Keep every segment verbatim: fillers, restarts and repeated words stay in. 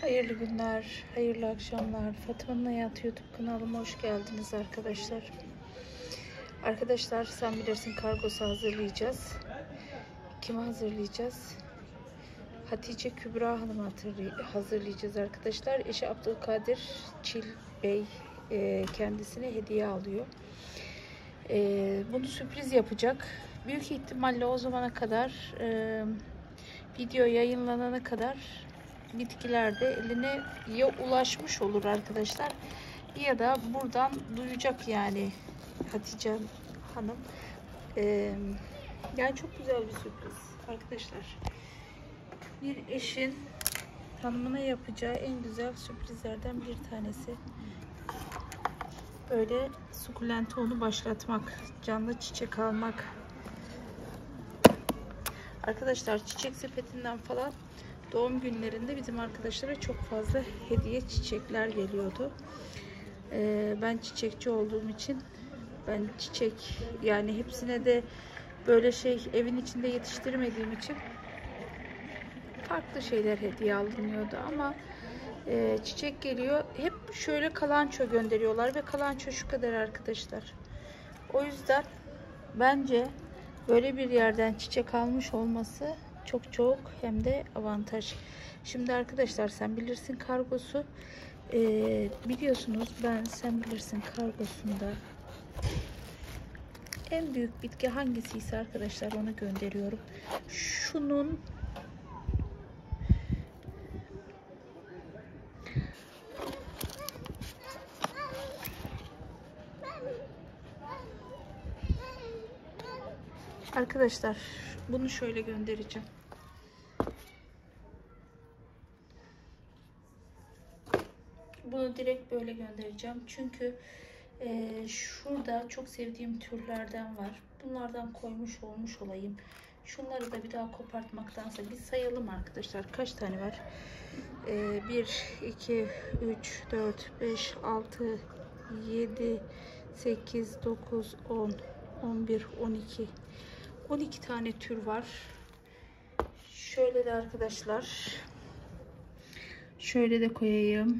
Hayırlı günler, hayırlı akşamlar. Fatma'nın Hayatı YouTube kanalıma hoş geldiniz arkadaşlar. Arkadaşlar sen bilirsin kargosu hazırlayacağız. Kime hazırlayacağız? Hatice Kübra Hanım'a hazırlayacağız arkadaşlar. Eşi Abdülkadir Çil Bey e, kendisine hediye alıyor. E, bunu sürpriz yapacak. Büyük ihtimalle o zamana kadar e, video yayınlanana kadar bitkiler de eline ya ulaşmış olur arkadaşlar ya da buradan duyacak yani Hatice Hanım. Ee, yani çok güzel bir sürpriz arkadaşlar. Bir eşin hanımına yapacağı en güzel sürprizlerden bir tanesi. Böyle sukulente onu başlatmak, canlı çiçek almak. Arkadaşlar çiçek sepetinden falan doğum günlerinde bizim arkadaşlara çok fazla hediye çiçekler geliyordu. Ee, ben çiçekçi olduğum için ben çiçek yani hepsine de böyle şey evin içinde yetiştirmediğim için farklı şeyler hediye alınıyordu ama e, çiçek geliyor. Hep şöyle kalanço gönderiyorlar ve kalanço şu kadar arkadaşlar. O yüzden bence böyle bir yerden çiçek almış olması çok çok hem de avantaj. Şimdi arkadaşlar sen bilirsin kargosu e, biliyorsunuz ben sen bilirsin kargosunda en büyük bitki hangisiyse arkadaşlar onu gönderiyorum. Şunun arkadaşlar bunu şöyle göndereceğim. Bunu direkt böyle göndereceğim. Çünkü e, şurada çok sevdiğim türlerden var. Bunlardan koymuş olmuş olayım. Şunları da bir daha kopartmaktansa bir sayalım arkadaşlar. Kaç tane var? E, bir, iki, üç, dört, beş, altı, yedi, sekiz, dokuz, on, on bir, on iki. on iki tane tür var. Şöyle de arkadaşlar. Şöyle de koyayım.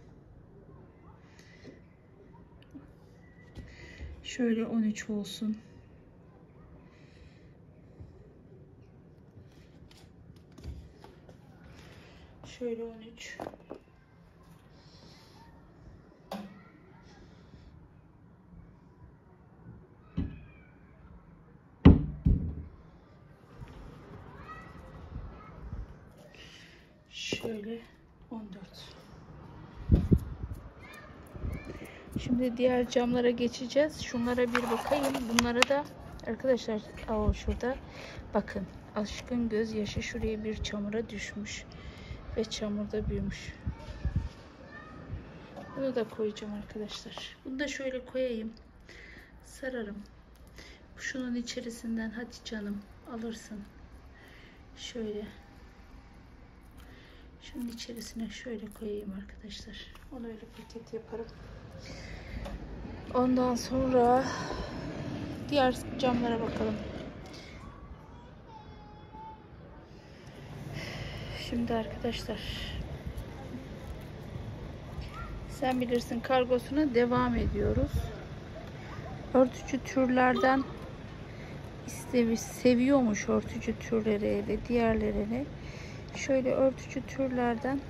Şöyle on üç olsun. Şöyle on üç. Şöyle on dört. Şimdi diğer camlara geçeceğiz. Şunlara bir bakayım. Bunlara da arkadaşlar o şurada bakın. Aşkın gözyaşı şuraya bir çamura düşmüş. Ve çamurda büyümüş. Bunu da koyacağım arkadaşlar. Bunu da şöyle koyayım. Sararım. Şunun içerisinden Hatice Hanım alırsın. Şöyle. Şunun içerisine şöyle koyayım arkadaşlar. Onu öyle paket yaparım. Ondan sonra diğer camlara bakalım. Şimdi arkadaşlar sen bilirsin kargosuna devam ediyoruz. Örtücü türlerden istemiş, seviyormuş örtücü türleri ve diğerlerini. Şöyle örtücü türlerden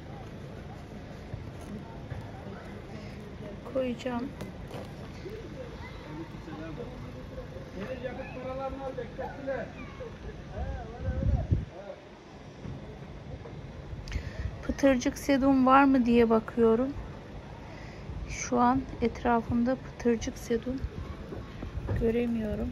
koyacağım. Pıtırcık sedum var mı diye bakıyorum. Şu an etrafımda pıtırcık sedum göremiyorum.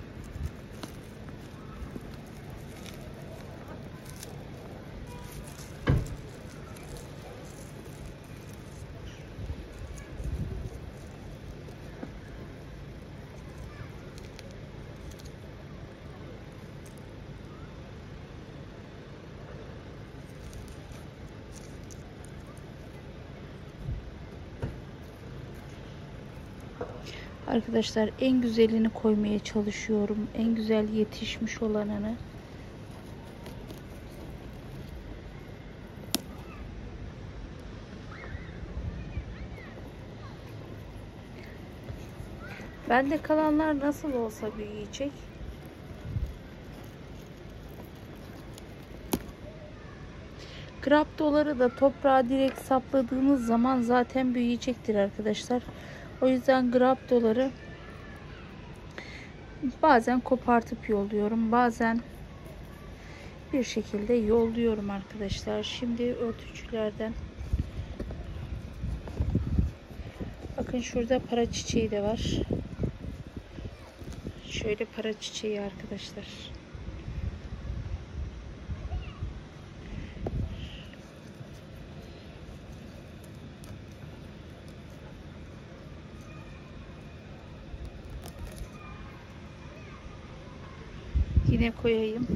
Arkadaşlar en güzelini koymaya çalışıyorum. En güzel yetişmiş olanını. Bende kalanlar nasıl olsa büyüyecek. Graptoları da toprağa direkt sapladığınız zaman zaten büyüyecektir arkadaşlar. O yüzden graptoları bazen kopartıp yolluyorum. Bazen bir şekilde yolluyorum arkadaşlar. Şimdi örtücülerden bakın, şurada para çiçeği de var. Şöyle para çiçeği arkadaşlar. Yine koyayım.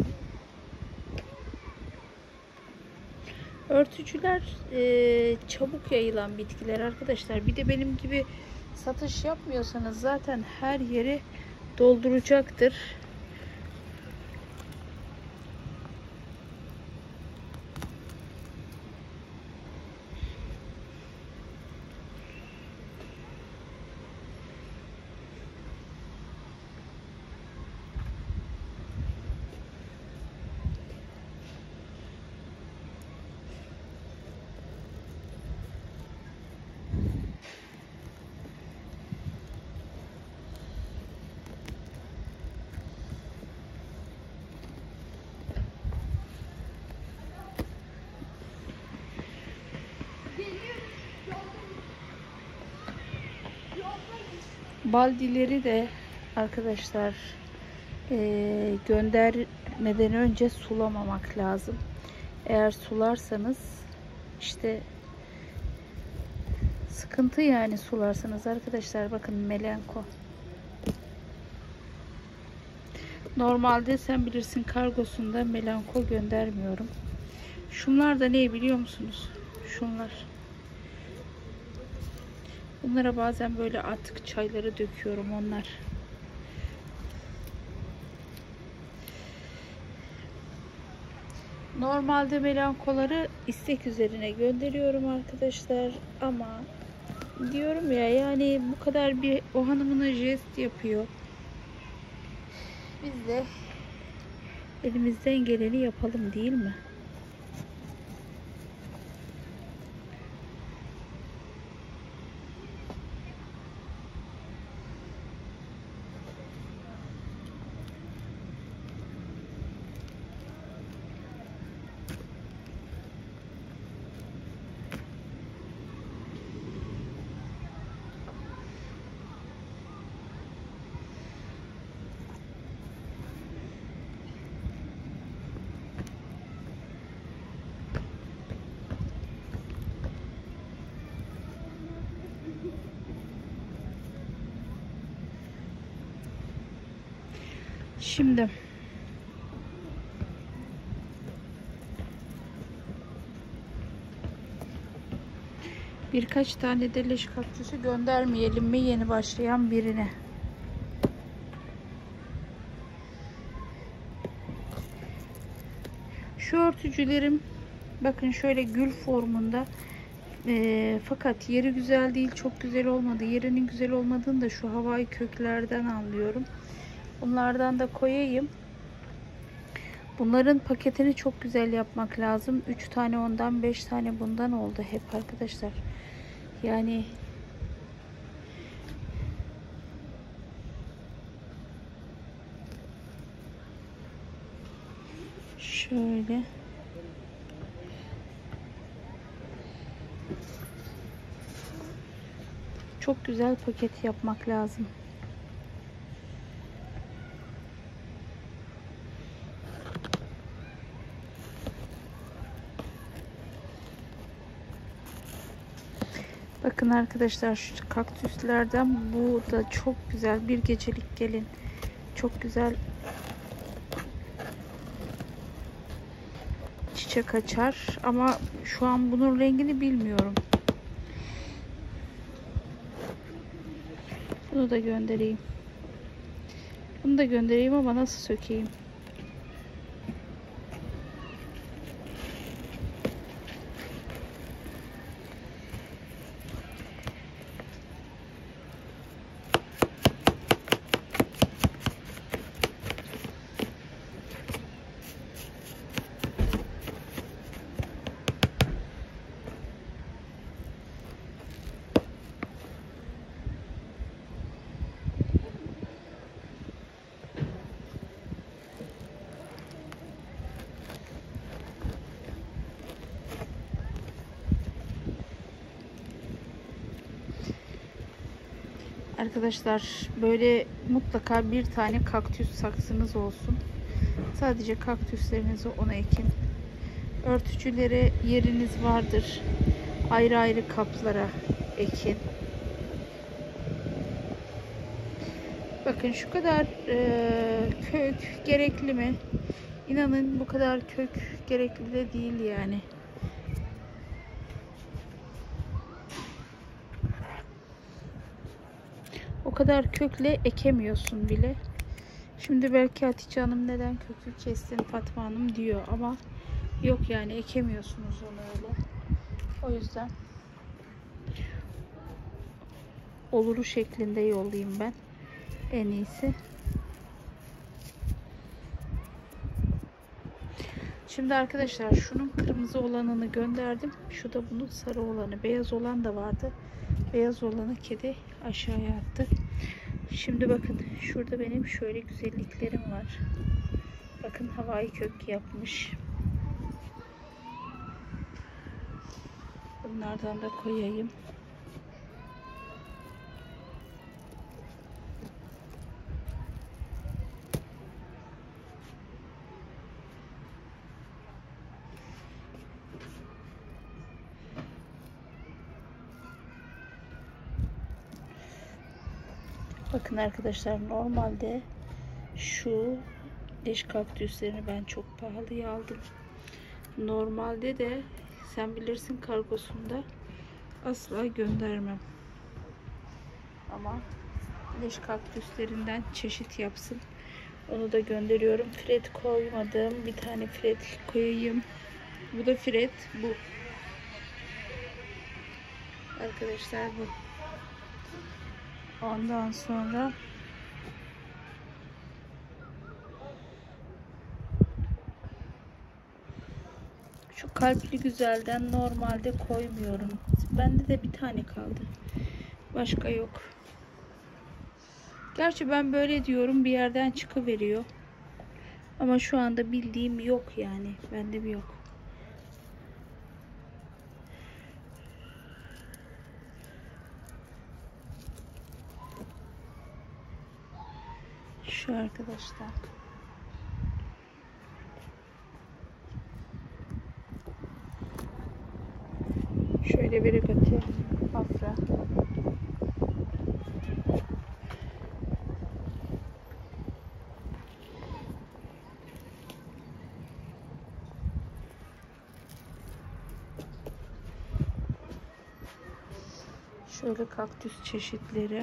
Örtücüler e, çabuk yayılan bitkiler arkadaşlar. Bir de benim gibi satış yapmıyorsanız zaten her yeri dolduracaktır. Baldileri de arkadaşlar e, göndermeden önce sulamamak lazım. Eğer sularsanız işte sıkıntı, yani sularsanız arkadaşlar. Bakın melenko. Normalde Sen Bilirsin kargosunda melenko göndermiyorum. Şunlar da ne biliyor musunuz? Şunlar. Bunlara bazen böyle artık çayları döküyorum, onlar. Normalde melankoları istek üzerine gönderiyorum arkadaşlar. Ama diyorum ya, yani bu kadar bir o hanımına jest yapıyor. Biz de elimizden geleni yapalım, değil mi? Şimdi birkaç tane de leş kaktüsü göndermeyelim mi yeni başlayan birine? Şu örtücülerim bakın şöyle gül formunda, e, fakat yeri güzel değil, çok güzel olmadı. Yerinin güzel olmadığını da şu havai köklerden anlıyorum. Bunlardan da koyayım. Bunların paketini çok güzel yapmak lazım. üç tane ondan, beş tane bundan oldu hep arkadaşlar. Yani şöyle çok güzel paket yapmak lazım. Bakın arkadaşlar, şu kaktüslerden bu da çok güzel. Bir gecelik gelin. Çok güzel çiçek açar. Ama şu an bunun rengini bilmiyorum. Bunu da göndereyim. Bunu da göndereyim ama nasıl sökeyim? Arkadaşlar böyle mutlaka bir tane kaktüs saksınız olsun. Sadece kaktüslerinizi ona ekin. Örtücülere yeriniz vardır. Ayrı ayrı kaplara ekin. Bakın şu kadar e, kök gerekli mi? İnanın bu kadar kök gerekli de değil yani. O kadar kökle ekemiyorsun bile. Şimdi belki Hatice Hanım neden kökü kestin Fatma Hanım diyor ama yok yani ekemiyorsunuz onu öyle. O yüzden oluru şeklinde yollayayım ben en iyisi. Şimdi arkadaşlar şunun kırmızı olanını gönderdim. Şu da bunun sarı olanı. Beyaz olan da vardı. Beyaz olanı kedi aşağıya attı. Şimdi bakın şurada benim şöyle güzelliklerim var. Bakın havai kök yapmış. Bunlardan da koyayım. Bakın arkadaşlar normalde şu leş kaktüslerini ben çok pahalıya aldım. Normalde de sen bilirsin kargosunda asla göndermem. Ama leş kaktüslerinden çeşit yapsın. Onu da gönderiyorum. Fred koymadım. Bir tane Fred koyayım. Bu da Fred. Bu. Arkadaşlar bu. Ondan sonra şu kalpli güzelden normalde koymuyorum. Bende de bir tane kaldı. Başka yok. Gerçi ben böyle diyorum bir yerden çıkıveriyor. Ama şu anda bildiğim yok yani. Bende bir yok. Şu arkadaşlar. Şöyle bir gati afra. Şöyle kaktüs çeşitleri.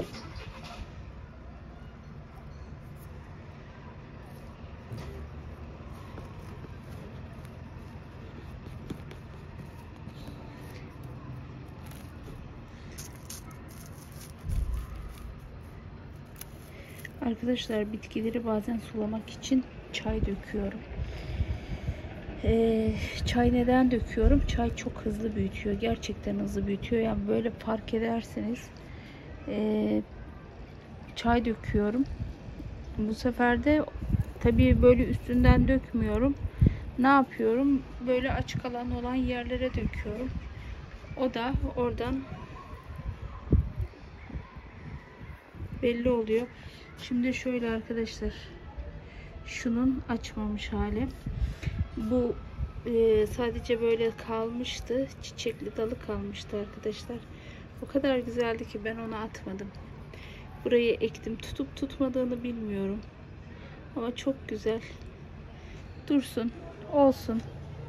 Arkadaşlar bitkileri bazen sulamak için çay döküyorum. Ee, çay neden döküyorum? Çay çok hızlı büyütüyor. Gerçekten hızlı büyütüyor. Yani böyle fark ederseniz ee, çay döküyorum. Bu sefer de tabii böyle üstünden dökmüyorum. Ne yapıyorum? Böyle açık alan olan yerlere döküyorum. O da oradan belli oluyor. Şimdi şöyle arkadaşlar. Şunun açmamış hali. Bu e, sadece böyle kalmıştı. Çiçekli dalı kalmıştı arkadaşlar. O kadar güzeldi ki ben onu atmadım. Burayı ektim. Tutup tutmadığını bilmiyorum. Ama çok güzel. Dursun. Olsun.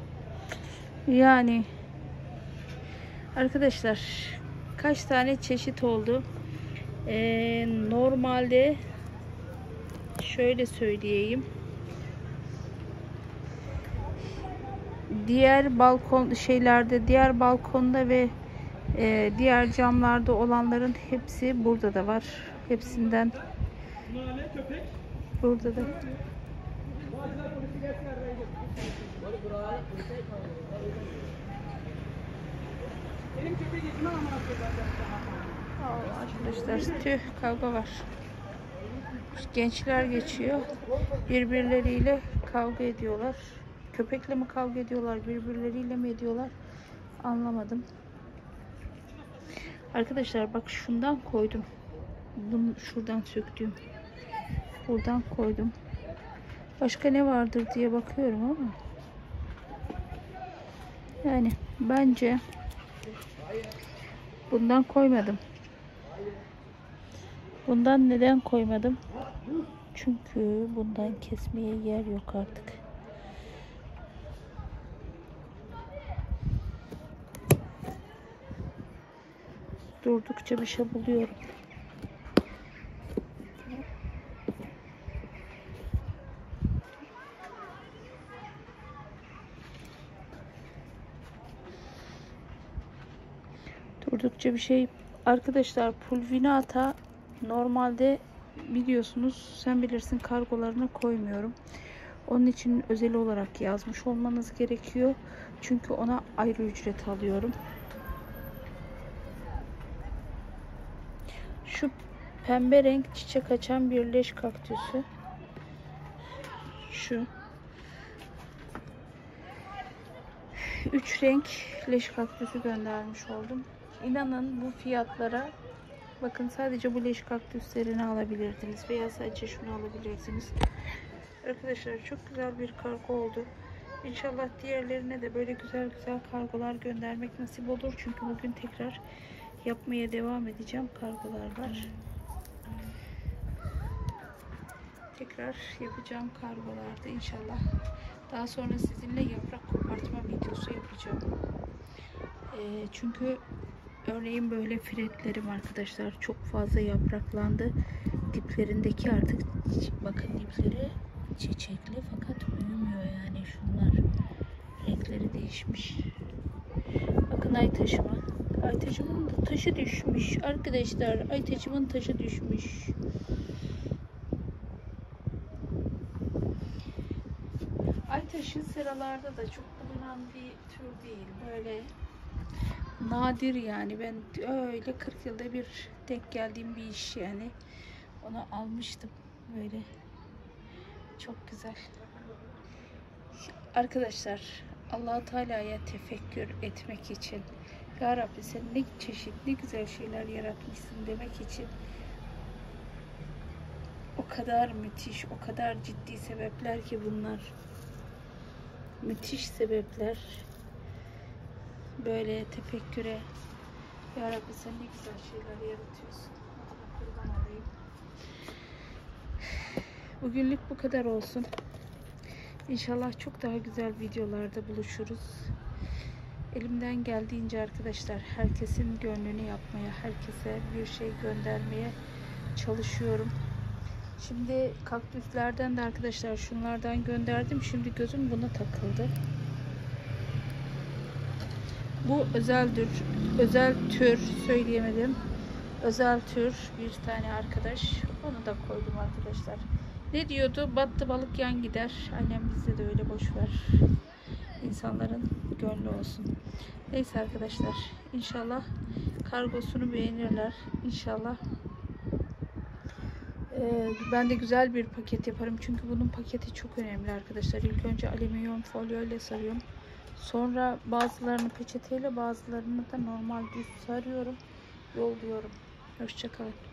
Yani arkadaşlar kaç tane çeşit oldu? Ee, normalde şöyle söyleyeyim. Diğer balkon şeylerde, diğer balkonda ve e, diğer camlarda olanların hepsi burada da var. Hepsinden burada da. Arkadaşlar tüh kavga var. Gençler geçiyor. Birbirleriyle kavga ediyorlar. Köpekle mi kavga ediyorlar? Birbirleriyle mi ediyorlar? Anlamadım. Arkadaşlar bak şundan koydum. Bunu şuradan söktüm. Buradan koydum. Başka ne vardır diye bakıyorum ama yani bence bundan koymadım. Bundan neden koymadım? Çünkü bundan kesmeye yer yok artık. Durdukça bir şey buluyorum. Durdukça bir şey. Arkadaşlar pulvinata normalde biliyorsunuz, sen bilirsin, kargolarına koymuyorum. Onun için özel olarak yazmış olmanız gerekiyor. Çünkü ona ayrı ücret alıyorum. Şu pembe renk çiçek açan bir leş kaktüsü. Şu. Üç renk leş kaktüsü göndermiş oldum. İnanın bu fiyatlara, bakın sadece bu leş kaktüslerini alabilirdiniz veya sadece şunu alabilirsiniz. Arkadaşlar çok güzel bir kargo oldu. İnşallah diğerlerine de böyle güzel güzel kargolar göndermek nasip olur. Çünkü bugün tekrar yapmaya devam edeceğim. Kargolar var. Tekrar yapacağım kargolarda inşallah. Daha sonra sizinle yaprak kopartma videosu yapacağım. E, çünkü örneğin böyle fretlerim arkadaşlar çok fazla yapraklandı. Diplerindeki artık bakın dipleri çiçekli fakat büyümüyor yani şunlar. Renkleri değişmiş. Bakın ay taşıma. Ay taşımın da taşı düşmüş arkadaşlar. Ay taşımın taşı düşmüş. Ay taşı seralarda da çok bulunan bir tür değil. Böyle nadir yani. Ben öyle kırk yılda bir denk geldiğim bir iş yani. Onu almıştım böyle. Çok güzel. Arkadaşlar Allah-u Teala'ya tefekkür etmek için, Ya Rabbi sen ne çeşit ne güzel şeyler yaratmışsın demek için o kadar müthiş, o kadar ciddi sebepler ki bunlar. Müthiş sebepler. Böyle tefekküre, Ya Rabbi sen ne güzel şeyler yaratıyorsun. Allah kurban olayım. Bugünlük bu kadar olsun. İnşallah çok daha güzel videolarda buluşuruz. Elimden geldiğince arkadaşlar herkesin gönlünü yapmaya, herkese bir şey göndermeye çalışıyorum. Şimdi kaktüslerden de arkadaşlar şunlardan gönderdim. Şimdi gözüm buna takıldı. Bu özel tür, özel tür söyleyemedim. Özel tür bir tane arkadaş. Onu da koydum arkadaşlar. Ne diyordu? Battı balık yan gider. Annem bizde de öyle, boş ver. İnsanların gönlü olsun. Neyse arkadaşlar. İnşallah kargosunu beğenirler. İnşallah ee, ben de güzel bir paket yaparım. Çünkü bunun paketi çok önemli arkadaşlar. İlk önce alüminyum folyo ile sarıyorum. Sonra bazılarını peçeteyle, bazılarını da normal düz sarıyorum. Yolluyorum. Hoşça kalın.